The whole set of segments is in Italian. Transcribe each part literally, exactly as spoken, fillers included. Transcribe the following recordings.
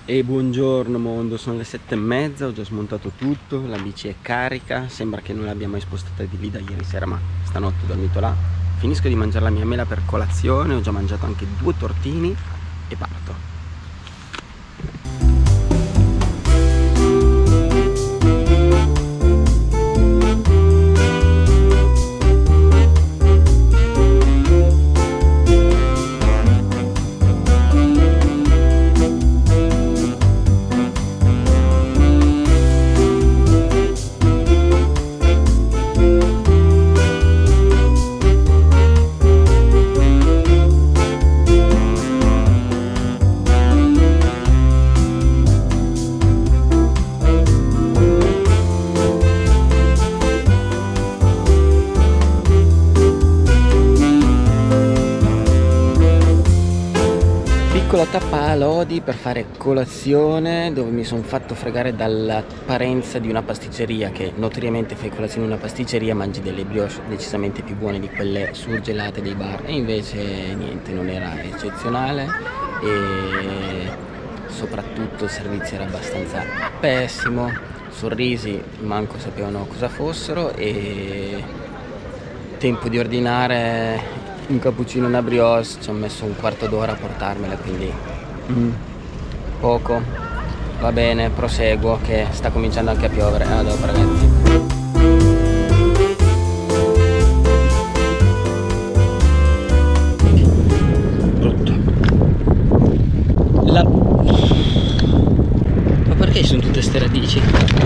E buongiorno mondo, sono le sette e mezza, ho già smontato tutto, la bici è carica, sembra che non l'abbia mai spostata di lì da ieri sera, ma stanotte ho dormito là. Finisco di mangiare la mia mela per colazione, ho già mangiato anche due tortini e parto. Piccola tappa a Lodi per fare colazione, dove mi sono fatto fregare dall'apparenza di una pasticceria, che notoriamente fai colazione in una pasticceria, mangi delle brioche decisamente più buone di quelle surgelate dei bar, e invece niente, non era eccezionale e soprattutto il servizio era abbastanza pessimo, sorrisi manco sapevano cosa fossero e tempo di ordinare un cappuccino e una brioche ci ho messo un quarto d'ora a portarmela, quindi mm, poco. Va bene, proseguo che sta cominciando anche a piovere. A dopo ragazzi. Brutto. La... Ma perché sono tutte ste radici?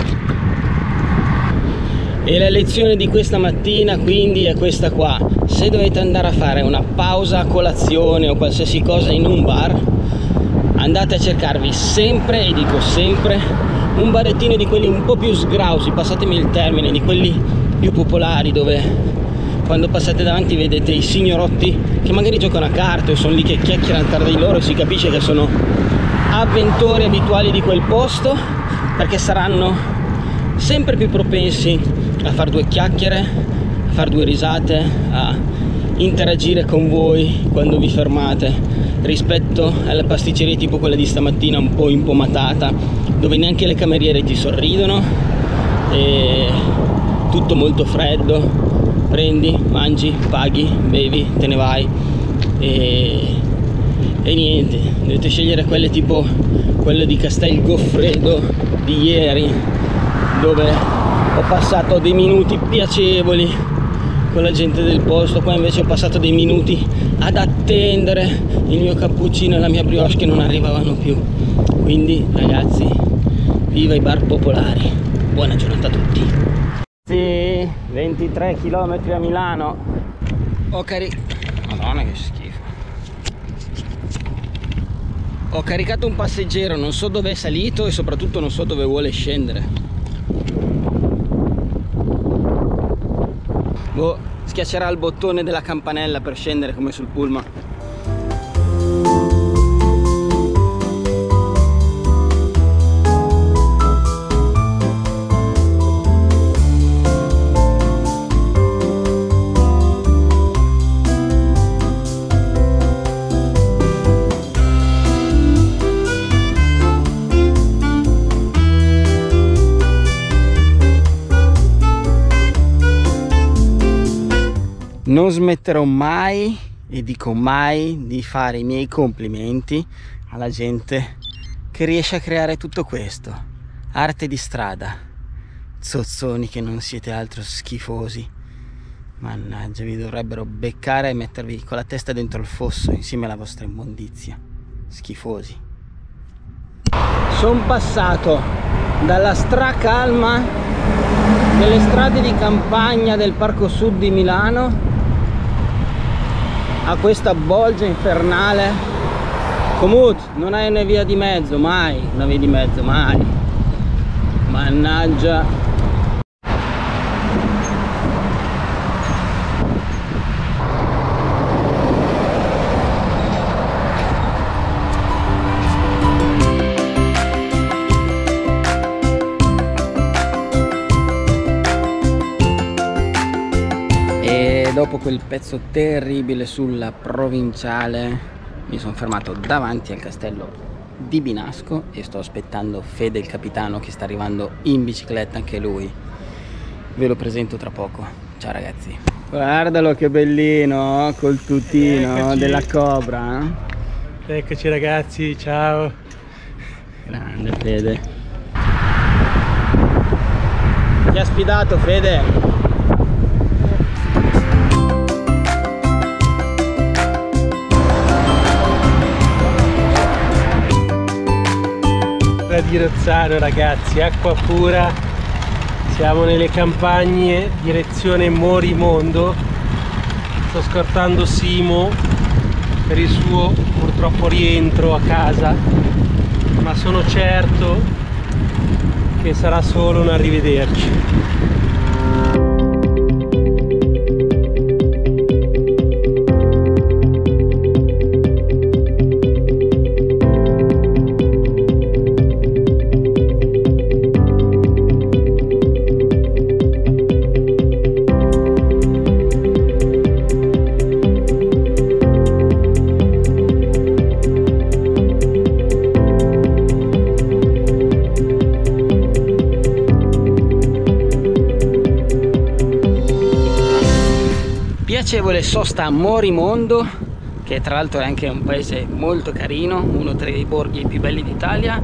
E la lezione di questa mattina quindi è questa qua: se dovete andare a fare una pausa a colazione o qualsiasi cosa in un bar, andate a cercarvi sempre, e dico sempre, un barettino di quelli un po' più sgrausi, passatemi il termine, di quelli più popolari, dove quando passate davanti vedete i signorotti che magari giocano a carte o sono lì che chiacchierano tra di loro e si capisce che sono avventori abituali di quel posto, perché saranno sempre più propensi a fare due chiacchiere, a fare due risate, a interagire con voi quando vi fermate, rispetto alle pasticcerie tipo quella di stamattina un po' impomatata, dove neanche le cameriere ti sorridono e tutto molto freddo, prendi, mangi, paghi, bevi, te ne vai e, e niente, dovete scegliere quelle tipo quelle di Castel Goffredo di ieri, dove ho passato dei minuti piacevoli con la gente del posto. Qua invece ho passato dei minuti ad attendere il mio cappuccino e la mia brioche che non arrivavano più. Quindi ragazzi, viva i bar popolari, buona giornata a tutti. Sì, ventitré chilometri a Milano. Ho caricato, madonna che schifo, ho caricato un passeggero, non so dove è salito e soprattutto non so dove vuole scendere. Boh, schiaccerà il bottone della campanella per scendere come sul pullman. Non smetterò mai, e dico mai, di fare i miei complimenti alla gente che riesce a creare tutto questo. Arte di strada. Zozzoni che non siete altro schifosi. Mannaggia, vi dovrebbero beccare e mettervi con la testa dentro il fosso insieme alla vostra immondizia. Schifosi. Sono passato dalla stracalma delle strade di campagna del Parco Sud di Milano a questa bolgia infernale. Comut, non hai una via di mezzo, mai una via di mezzo, mai. Mannaggia. dopo quel pezzo terribile sulla provinciale mi sono fermato davanti al castello di Binasco e sto aspettando Fede il capitano che sta arrivando in bicicletta anche lui. Ve lo presento tra poco. Ciao ragazzi. Guardalo che bellino col tutino Eccoci. della Cobra. Eccoci ragazzi, ciao. Grande Fede. Chi ha sfidato Fede? Di Rozzano ragazzi, acqua pura, siamo nelle campagne, direzione Morimondo. Sto scortando Simo per il suo purtroppo rientro a casa, ma sono certo che sarà solo un arrivederci. Piacevole sosta a Morimondo, che tra l'altro è anche un paese molto carino, uno tra i borghi più belli d'Italia.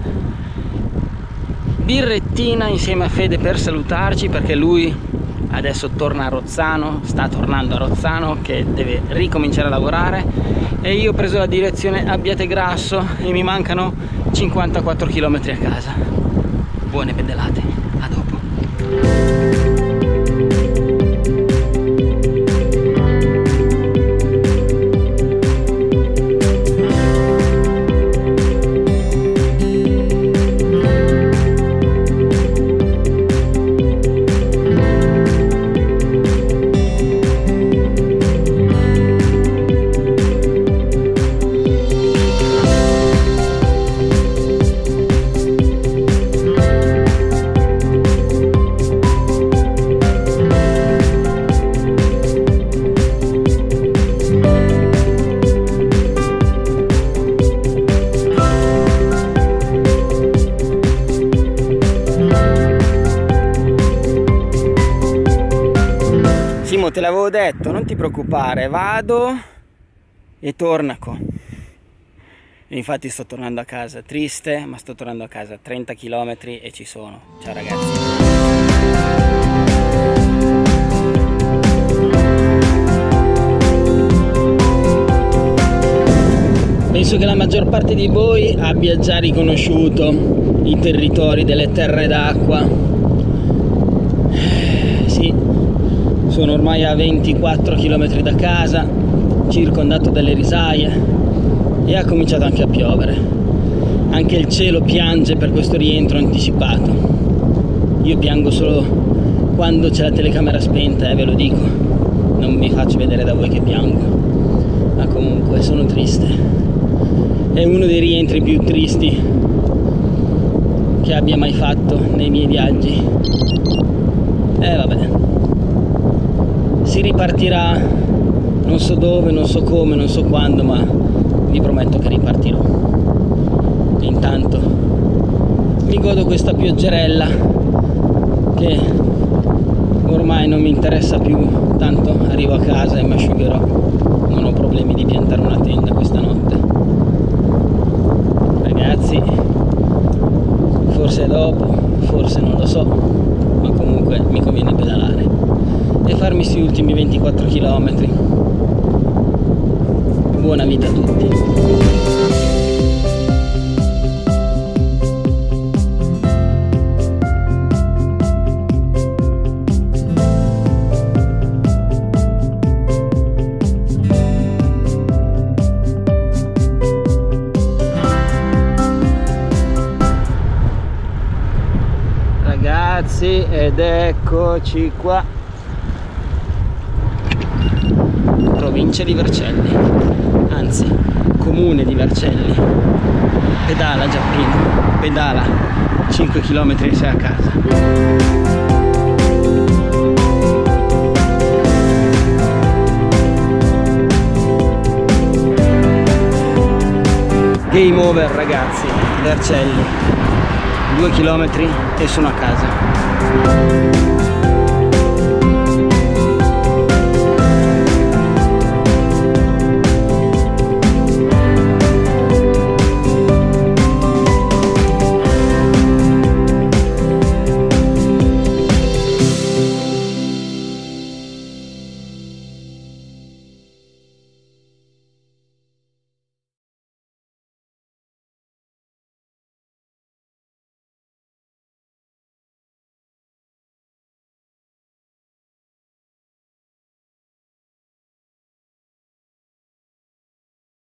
Birrettina insieme a Fede per salutarci, perché lui adesso torna a Rozzano, sta tornando a Rozzano che deve ricominciare a lavorare, e io ho preso la direzione Abbiategrasso e mi mancano cinquantaquattro chilometri a casa. Buone pedalate, a dopo. Te l'avevo detto, non ti preoccupare, vado e tornaco. E infatti sto tornando a casa, triste, ma sto tornando a casa, trenta chilometri e ci sono. Ciao ragazzi. Penso che la maggior parte di voi abbia già riconosciuto i territori delle terre d'acqua. Sì. Sono ormai a ventiquattro chilometri da casa, circondato dalle risaie, e ha cominciato anche a piovere. Anche il cielo piange per questo rientro anticipato. Io piango solo quando c'è la telecamera spenta, eh, ve lo dico. Non mi faccio vedere da voi che piango. Ma comunque sono triste. È uno dei rientri più tristi che abbia mai fatto nei miei viaggi. Eh vabbè. Si ripartirà, non so dove, non so come, non so quando, ma vi prometto che ripartirò. E intanto mi godo questa pioggerella che ormai non mi interessa più, tanto arrivo a casa e mi asciugherò. Non ho problemi di piantare una tenda questa notte. Ragazzi, forse dopo, forse non lo so, ma comunque mi conviene pedalare e farmi sui ultimi ventiquattro chilometri. Buona vita a tutti. Ragazzi, ed eccoci qua. Provincia di Vercelli, anzi comune di Vercelli. Pedala Giappino, pedala, cinque chilometri e sei a casa. Game over ragazzi, Vercelli, due chilometri e sono a casa.